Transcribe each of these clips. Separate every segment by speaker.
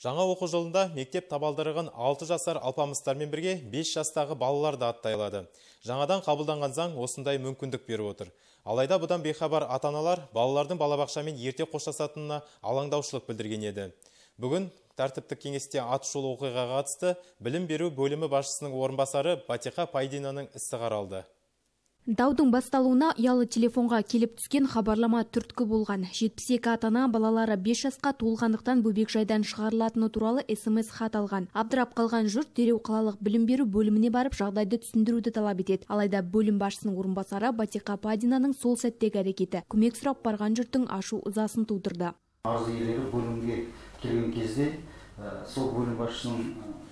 Speaker 1: Жаңа оқу жылында мектеп табалдырығын 6 жасар алпамыстармен бірге 5 жастағы балалар да аттай алады. Жаңадан қабылданған заң осындай мүмкіндік беріп отыр. Алайда бұдан бейхабар ата-аналар балалардың балабақшамен ерте қоштасатынына алаңдаушылық білдірген еді. Бүгін тәртіптік кеңесте атышулы оқиғаға қатысты білім беру бөлімі басшысының орынбасары Батиқа Пайдинаның ісі қаралды.
Speaker 2: Даудың басталуына ұялы телефонға келіп түскен хабарлама түрткі болған. 72 ата-ана балалары 5 жасқа толғандықтан бөбекжайдан шығарылатыны туралы СМС хат алған. Абдырап қалған жұрт дереу қалалық білім беру бөліміне барып жағдайды түсіндіруді талап етеді. Алайда бөлім басшысының орынбасары Батиқа Пайдинаның сол сәттегі әрекеті көмек сұрап барған жұрттың ашу-ызасын тудырды.
Speaker 3: Арыз иелері бөлімге келген кезде сол бөлім басшысының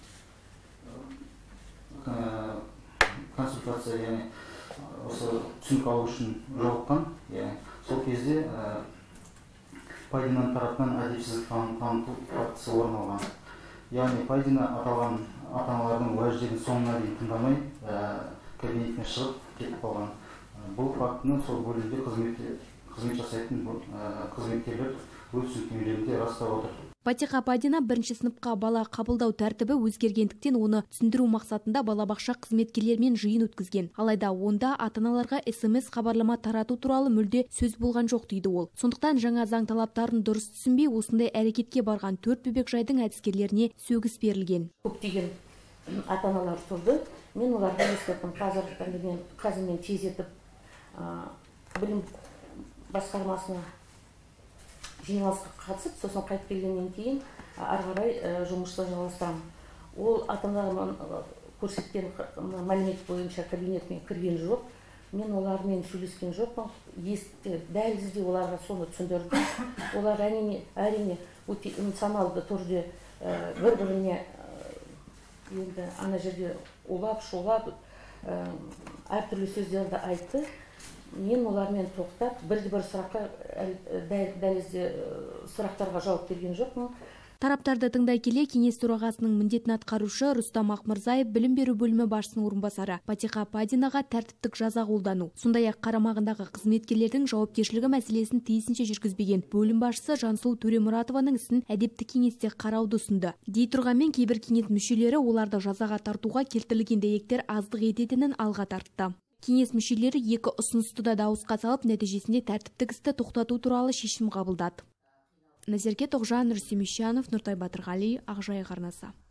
Speaker 3: консультация, яғни осы түсінік алу үшін жолыққан. Сол кезде Пайдинаның тарапынан әдепсіздік таныту фактісі орын алған. Яғни Пайдина аталған ата-аналардың уәждерін соңына дейін тыңдамай кабинетіне шығып кетіп қалған. Бұл фактіні сол бөлімде қызмет жасайтын қызметкерлер өз түсініктемелерінде растап отыр.
Speaker 2: Батиқа Пайдина бірінші сыныпқа бала қабылдау тәртібі өзгергендіктен оны түсіндіру мақсатында балабақша қызметкерлерімен жиын өткізген. Алайда онда ата-аналарға СМС хабарлама тарату туралы мүлде сөз болған жоқ дейді ол. Сондықтан жаңа заң талаптарын дұрыс түсінбей, осындай әрекетке барған 4 бөбекжайдың әдіскерлеріне сөгіс берілген.
Speaker 4: Көптеген ата-аналар тұрды. Мен оларға ескерттім. Қазір мен тездетіп білім басқармасына жиналысқа қатысып, сосын қайтып келгеннен кейін ары қарай жұмысты жалғастырамын. Ол ата-анаға көрсеткен мәлімет бойынша кабинетіне кірген жоқ. Мен олармен сөйлескен жоқпын. Дәлізде оларға соны түсіндірдім. Олар әрине өте эмоционалды түрде бір-біріне енді ана жерде улап, шулап, әртүрлі сөздерді айтты. Мен олармен тоқтап, бірде-бір сұраққа дәлізде сұрақтарға жауап берген жоқпын.
Speaker 2: Тараптарды тыңдай келе кеңес төрағасының міндетін атқарушы Рустам Ақмырзаев білім беру бөлімі басшысының орынбасары Батиқа Пайдинаға тәртіптік жаза қолдану, сондай-ақ қарамағындағы қызметкерлердің жауапкершілігі мәселесін тиісінше жүргізбеген бөлім басшысы Жансұлу Төремұратованың ісін әдептік кеңесте қарауды ұсынды. Дей тұрғанмен кейбір кеңес мүшелері оларды жазаға тартуға келтірілген дәйектер аздық ететінін алға тартты. Кеңес мүшелері екі ұсынысты да дауысқа салып, нәтижесінде тәртіптік істі тоқтату туралы шешім қабылдады. Назерке Тоғжан, Рүстем Ещанов, Нұртай Батырғали, Ақжайық арнасы.